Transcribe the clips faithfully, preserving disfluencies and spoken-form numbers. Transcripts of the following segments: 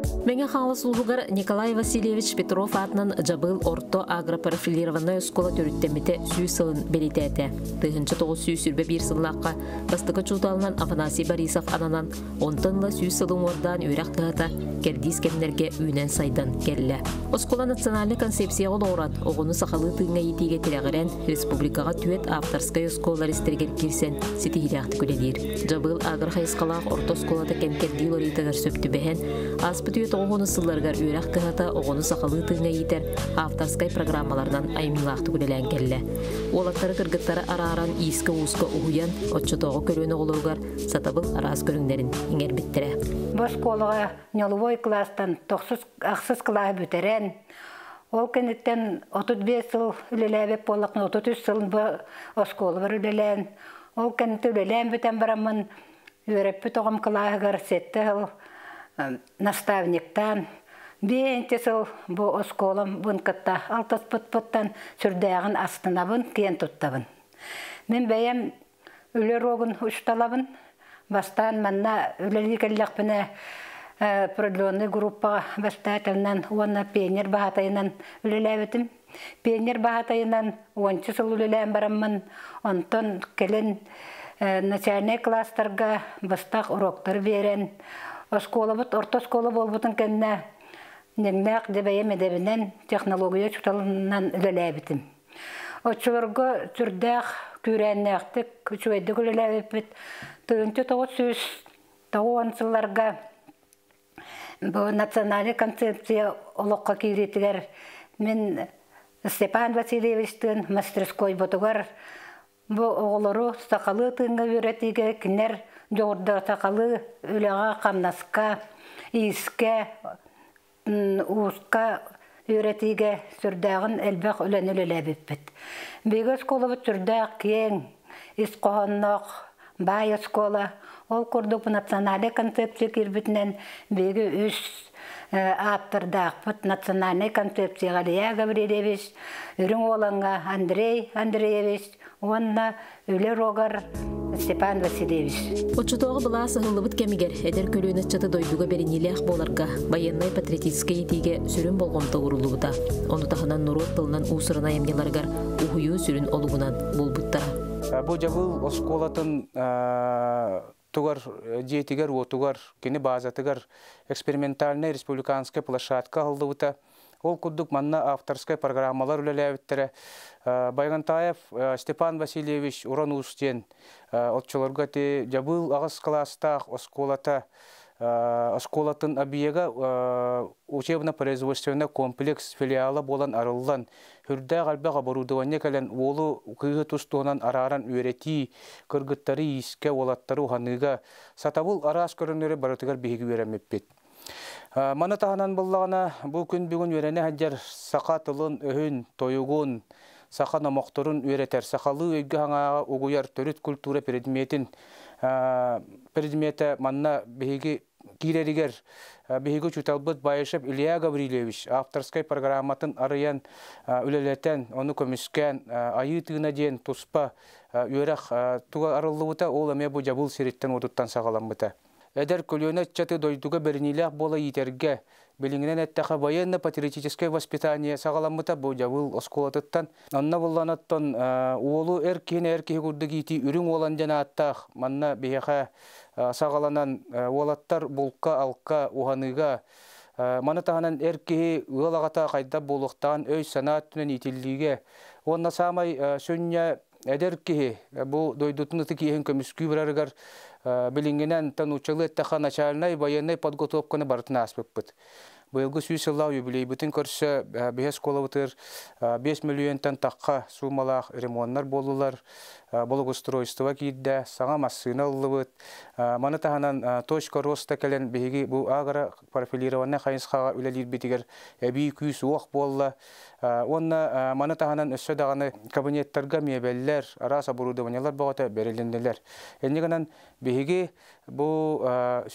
Меңе халыс улугар Николай Васильевич Петров атынан жабыл орто агропрофилированная школа төрүттемите сүй сылын белитәте. Тыгынчы тоғыз сүй сүрбе бир сыллаққа бастықы чуталынан Афанасий Борисов ананан онтынла сүй сылын ордан үйрәк тығата кердис кемнерге үйнен сайдан келле. Оскола национальный концепция олорат оғыны сақалы тыңа етеге тирәғірен республикаға түйет авторская школа рестергер кирсен сетихиряқты күледер. Жабыл агрхайскалақ орто школада кемкерді лоритагар сөпті бәхен аспы оғыны сылларғар үйрәк тығата оғыны сақалы тыңа етер авторскай программаларынан аймилақты күлелән келі. Олаттары кыргыттары араран иіскі уысқа ұғуян, отчытоғы көріні олуғар сатабыл араз көріңдерін еңер біттірі. Бұл школаға неловой кластан тоқсыз ақсыз клағы бүтерен, ол кенеттен отыз бес сыл үлеләбеп болықны, отыз үш сылын бұл школы бір үлелән. Ол кенетті үлелән бүтен барамын, үйреппі тоғым клағығар сетті наставниктан. Бейінті сыл бұл школам бұн кітті алтыз пұт-пұттан сүрдәғін астына бұн, кейін тұттабын. Мен бәйім үлер оғын ұшталабын. Бастан манна үлелі кәлләқпіне продленный группаға бастателінен онна пионер бағатайынан үлеләбетім. Пионер бағатайынан оныншы сыл үлелән барамын. Онтон келін начальный класстарға бастақ уроктар берен. Школа бұд, орта школа бол бұтын кәнне неңнәқ дебәйем әдебінен технология чүталынан үлеләбетім. Отчыларға түрдәқ күрәннәқтік, күчуәйді үлеләбет түйінті тоғыз сүз тоғыз сылларға бұл национальный концепция олыққа кейретігер мен Степан Васильевичтің мастерской бұтығар бұл оғылыру сақалы тыңға өретіге кінер жорда сақалы үліға қамнасқа, иіске, уысқа өретіге сүрдәғын әлбәқ үлән үлеләбіппет. Бегі школа бұт сүрдәқ кең, ис қоғаннақ, бай школа, ол күрдік национальный концепция кербітінен бегі үш аптырдақ бұт национальный концепция Галия Гаврилевич, үрің оланға Андрей Андреевич, онна үлер оғар Степан Васильевич. Отчутоғы бұла сығылыбыт кәмігер, әдер көліні чаты дойдуға беренелі боларға, военной патриотической етеге сүрін болғымта ұрылуыда. Оны тағынан нұрот тылынан ұсырына емгеларғар ұхүйу сүрін олуғынан болбыттара. Бұл жабыл осколатын тугар диетигер отугар кини базатыгар экспериментальная республиканская площадка алдыбыта. Ол куддук манна авторская программалар үлеләбеттері. Байгантаев Степан Васильевич уран устен отчыларға те жабыл ағыз кластақ осколата осколатын объега учебно-производственный комплекс филиалы болан арылдан хүрдә қалбақ оборудование кәлін олы күйі тұстуынан араран өрети кыргыттары иске олаттары ұғаныға сатабыл арас көрінері барытығар бейгі өремеппет. Маны тағынан болағына бұл күн бүгін өрені әдер сақа тылын өйін тойығын сақа намоқтырын өретер. Сақалы өйгі ғаңаға ұғыяр төрет культура предметін предметі манна бейгі киреригер бейгі чүталбыт байышып Илья Гаврилевич авторскай программатын арыян үлелетен, оны көміскен айы тығына дейін тұспа өрақ туға арылуыта ол әме бұл жабыл сереттен одыттан сағаламбыта. Эдер көлөне чаты дойдуга бернилях бола итерге белиңнен әттәхә военно патриотическое воспитание сагаламыта бу жабыл осколатыттан анна булланаттан уолу эркене эркеге гурдыгити үрүң олан жанаттах манна бехә сагаланан олаттар булка алка уханыга маны таһанан эркеге ылагата кайда булуктан өй санат түнен итиллиге онна самай сөння эдерки бу дойдутны тикиен көмүскү бираргар билингенен танучылы таха начальный военный подготовканы бартына аспыппыт. Быйылгы сүйсылау юбилей бүтін көрсі бес школа бұтыр бес миллионтан таққа сумалақ ремонттар болулар, болгостройство кейді, саңа массына ұлыбыт. Маны тағынан точка роста кәлін бейгі бұл ағыра профилированны қайынсқаға үлелер бетігер әбей күйіс оқ болла. Онна маны тағынан өссі дағаны кабинеттерға мебеллер, арас оборудованиялар бағыта берілінділер. Әнегінен бейгі бұл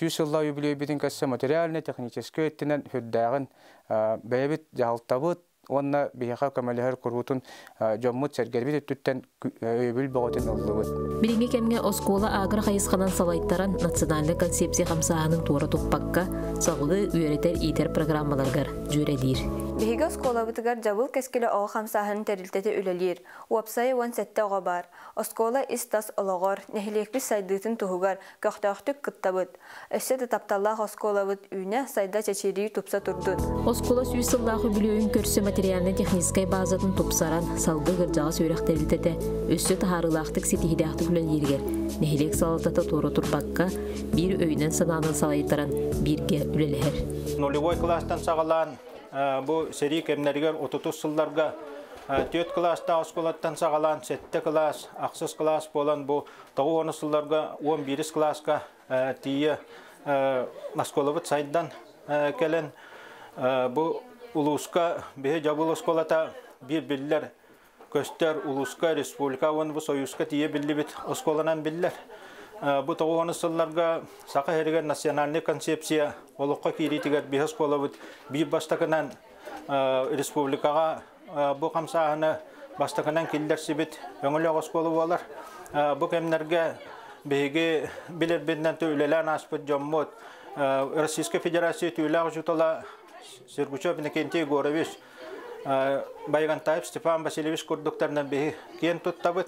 сүйсылау юбилей бүтін көрсі материальный, технический өттінен хүрдәғын бәйбіт жағылтабыт, онна бияха көмөлөһөр курутун жоммут сергербит түттен өбүл боготун олдубут. Билинге кемге оскола агыр хайысқанан салайттаран национальный концепция хамсаһының туора туппакка сагылы үйрәтер итер программаларгар жүредир. Биһиге оскола бытыгар жабыл кескеле о хамсаһын терилтете үлелир. Уапсай он сетте бар. Оскола истас ологор нехилекпис сайдытын туһугар көктөктүк кыттабыт. Эссе де тапталлах оскола быт үйне сайда чечери тупса турдут. Оскола сүйсыллахы билөйүн көрсө материальный техническай базатын тупсаран салгы гыржага сөйрәк терилтете. Өссө тахарылактык ситихидактык үлелиргер. Нехилек салатата туора турбакка бир өйнен сананын салайттаран бирге үлелер. Нулевой класстан сагалан бу сери кемнергер отутус сылларга төт класста осколаттан сагалан сетте класс, аксыз класс болан бу тогуону сылларга он бирис класска тие осколабыт сайдан келен бу улуска бе жабыл осколата бир биллер көстер улуска республика он бу союзка тие биллибит осколанан биллер. Бу тогуону сылларга сака херген национальный концепция олокка киритигер бихас колабыт бир бастакынан республикага бу камсааны бастакынан килдерсибит өңөлө осколу болар. Бу кемнерге беге билербенден төлелен аспыт жоммот Российская Федерация түүлак жутала Сергучев Никентий Горович Байгантаев Степан Васильевич курдуктарынан беге кен туттабыт.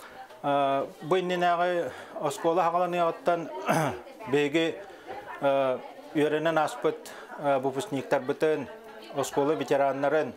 Бу инненагы оскола хагаланы оттан беге үйренен аспыт выпускниктар бытын оскола ветераннарын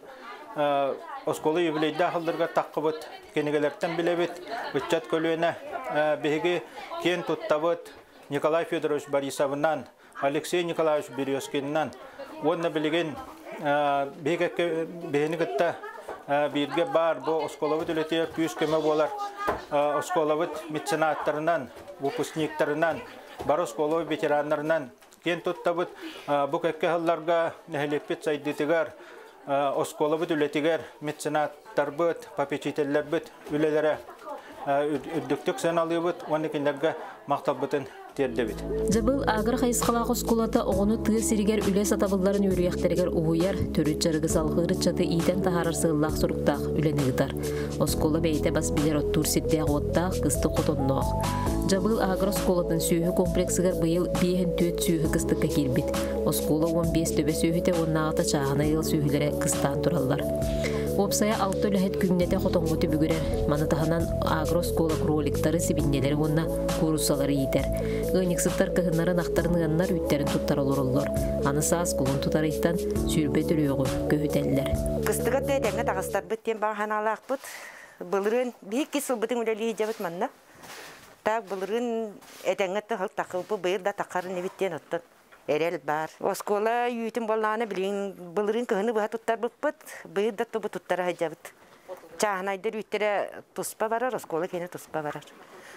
оскола юбилейда халдырга таккыбыт кенегелерден билебит үччат көлүнө беге кен туттабыт Николай Федорович Борисовнан Алексей Николаевич Березкиннан онна билеген беге бени гытта бирге бар бу осколабыт үлетер күз көмө болар осколабыт меценаттарынан выпускниктарынан бар осколабыт ветераннарынан кен туттабыт бу кекке халларга нехилеппит сайдытыгар осколабыт үлетигер меценаттарбыт попечительлербит үлелере үрдүктүк саналыбыт оны киндерге мактабытын тердебит. Жабыл агыр хайысқалақ осколата оғыны тыыр сиригер үле сатабылларын үрияқтергер уғуяр, түрі жарығы салғыры чаты иден тахарар сығылақ сұрықтақ үленігітар. Оскола бейте бас билер оттур сирдеғ оттақ кысты қотонноқ. Жабыл агыр осколатын сүйі комплексігер бұйыл бейхін төт сүйі кыстыққа келбет. Оскола он бес төбе сүйіте оннағыта чағына ел сүйілері кыстан тұралар. Опсая алты өләхет күннете хотоңготы бүгірер. Манатаханан агроскола кроликтары сибиннелері онна курусалары етер. Ғыниксыттар кығынларын ақтарын ғаннар үттерін тұттар олырылыр. Анысаас құлын тұтарыйттан сүрбе түріғі көхітелілер. Қыстығат дәйдәңі тағыстар бүттен баған алақ бұд. Бұлырын бейік кесіл бұдың өлелі жабыт манна. Так бұлырын әдәңітті ғыл тақылбы бұйыр да тақарын невіттен ұттын. Эрел бар. Оскола үйтін болғаны білген бұлырын кығыны бұға тұттар бұппыт, бұйыр да тұбы тұттары ғайжабыт. Чағынайдыр үйтері тұспа барар, оскола кені тұспа барар.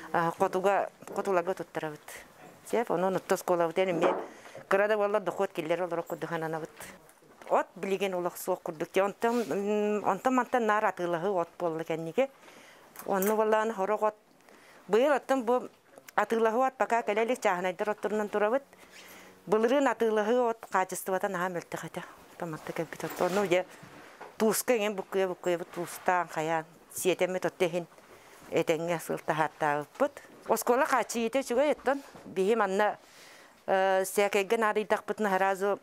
Қотуларға тұттары бұд. Сеп, оның ұтты оскола бұд әнім мен қырада болар дұқот келдер олар оқыды ғанана бұд. От білген олық соқ күрдікте. Онтан-мантан нар атылығы от болды кәнеге. Оны болғаны хорық от. Бұйыр оттың бұл атылығы от бақа кәлелік чағынайдыр оттырынан тұра бұд. Бұлырын атылығы от қачыстыватан аға мөлті қайта. Таматты кәлбет отты. Оны өде туысқа ең бүккөе-бүккөе туыстан қаян. Сиетемет оттығын әтенге сылта хаттағы бұд. Оскола қачы ете жүгі еттін. Бейім анна сәкәйген арыйдақ бұтын харазы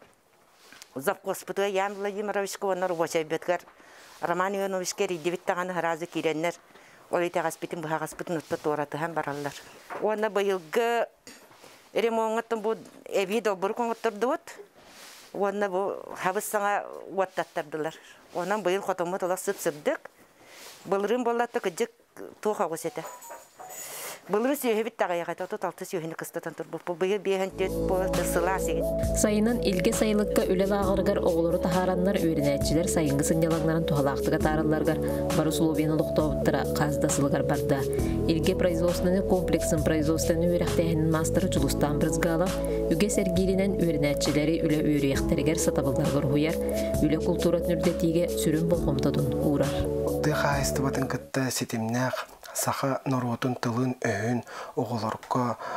запқос бұтыға Ян Владимировичке онар ұбачай беткер. Роман Ивановичке рейдевиттағаны харазы кереннер. Ол етағас бітін бұғағас бұтын ұтты торатыған баралар. Оны бұйылғы ремонттың бұл әбей добыр қоңыттырды бұд. Оны бұл хабыз саңа уаттаттардылар. Онан бұйыл қотымы тұлақ сұп-сұпдық. Бұлырын болатты күджік тоға көсеті. Бұлырын сүйебіт тағайға тұты талты сүйені қыстатан тұр. Бұл бұйыл бейхін төт болатты сыла сегін. Сайынан илге сайылыққа үлел ағырғар оғылыры тахаранлар өрінәтчілер сайынғы сынялаңларын туғалақтыға тарыларғар бару словені лұқтауыттыра қаздасылығар барда. Илге производственный комплексін производственный өріқтәйінің мастыры жұлыстан бірізгала, үге сәргелінен өрінәтчілері үлі өріяқтәрігер сатабылдарғыр хуяр, үлі культурат нүрдетіге сүрін болғымтадың ұғырар. Дыға айстыбатын кітті сетімнәқ, сақа нұротын тылын өйін оғылырыққа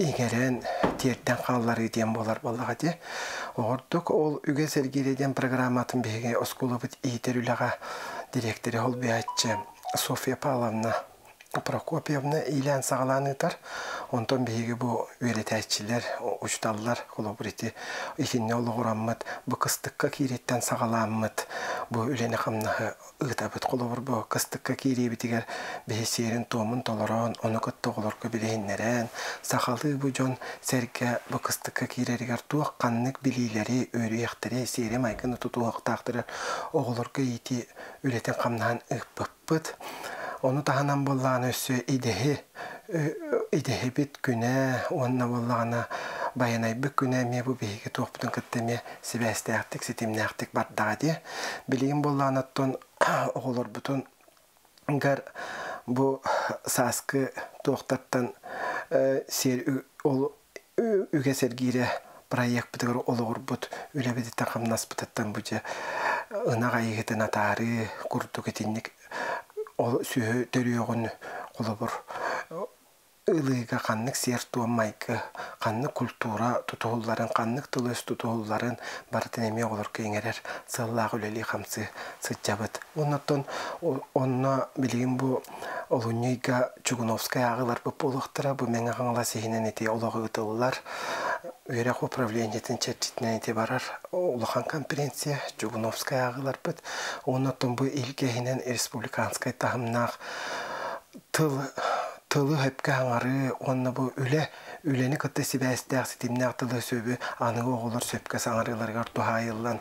игерен тиерден қалалары дем болар болаға де. Оғырдық ол үге сәргереден программатын беге осколы бұд иетер үліға директоры ол бәйтші Софья Павловна Прокопьевна илән сағаланытар. Онтан бейгі бұл өретәтчілер, ұшталылар, қолы бұреті екенне олы ғыраммыд, бұл қыстыққа кейреттен сағаламмыд, бұл үләні қамнағы ұғытабыд қолы бұр бұл қыстыққа кейребетігер бейсерін томын толыран, оны күтті ғылырғы білейінлерін, сақалы бұл жон сәрге бұл қыстыққа кейрерігер туақ қаннық білейлері, өрі ектері, сере майқыны тұтуақ тақтырыр, оғылырғы еті үләтен қамнаған ұқпыппыд. Onu tahanan bollağına össü idehi, idehi bit güne, onunla bollağına bayanay bir güne mi bu bihigi toğpudun kıttemi sibeste yaktık, sitimne yaktık bardağı diye. Bileyim bollağına ton oğulur bütün gar bu saskı toğtattan ser üge sergire proyekt bitigar olur but üle bidi takam nas bitattan buca ınağa yigitin atarı kurdu getinlik o sühü törüyoğun kolubur ılıyga kanlık siyer tuğamayka kanlık kultura tutuğulların kanlık tılış tutuğulların barıtın emi olur kengerer sıllağı üleli kamsı sıçabıt ondan onna bileyim bu Olunyayga Чугуновская ağılar bu buluqtıra bu menge kanla sehinen eti olağı ıtıllar Verek upravleniyetin çerçitinen eti barar Uluğan konferensiya Чугуновская ağılar bit ondan bu ilgehinen Respublikanskay tahımnaq tıl Tılı hepke hangarı, onna bu üle, üleni kıttı sibästəq sitimnaq tılı söbü, anığı oğulur söpke sangarılargar tuhayıllan.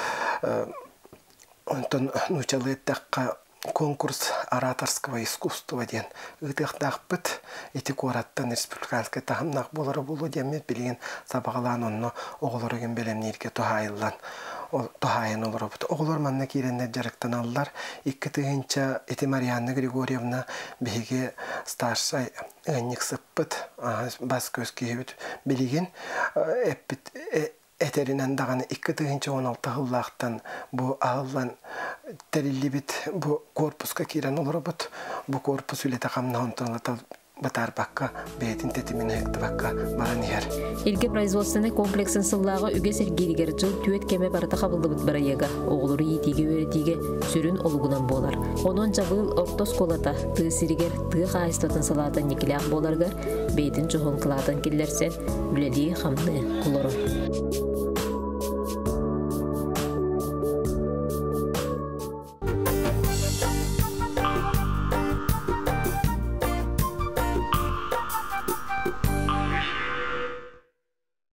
Ondan nuçalı ettəqqa konкурс ораторского искусства ден. Ыдықтақ бұд, еті қораттан республиканскай тахымнақ болары болу демет білген сабағалан онны оғылыр өген белемнерге тухайылlan. Тухайын олар бұд. Оғылыр манна керенler жарықтан алылар. Икі тығынша еті Марианна Григорьевна беге старшай ғанник сыппыд, бас көз кейбіт білген. Әппіт Этеринен дағаны икі тығынша он алты ғыллақтан бұ ағылан тәрілі бит бұ корпуска керен олар бұд. Бұ корпус үлеті қамна онтыңлатал батар баққа, бәйтін тәтімен әйікті баққа баран ер. Илге производственный комплексін сыллағы үге сергелігер жыл түйет кеме барыта қабылды бұд барайыға. Оғылыры етеге өретеге сүрін олығынан болар. Онын жабыл ортос колата тұғы сирігер тұғы қайыстатын салатын некілі ақ боларғар бәйтін жоғын қылатын келдерсен үлелі қамны құлыры.